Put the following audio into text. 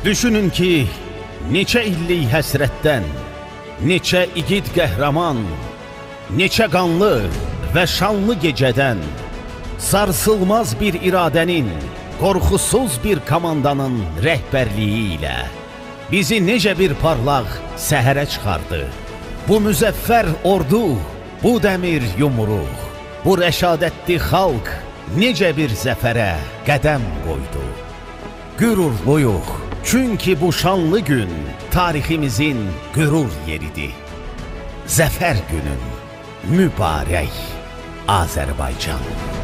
Düşünün ki, neçə illik həsrətdən, neçə igid qəhrəman, neçə qanlı və şanlı gecədən, sarsılmaz bir iradənin, qorxusuz bir komandanın rəhbərliyi ilə bizi necə bir parlaq səhərə çıxardı. Bu müzəffər ordu, bu dəmir yumruq, bu rəşadətli xalq necə bir zəfərə qədəm qoydu. Qürurluyuq, çünki bu şanlı gün tariximizin qürur yeridir. Zəfər günün mübarək Azərbaycan.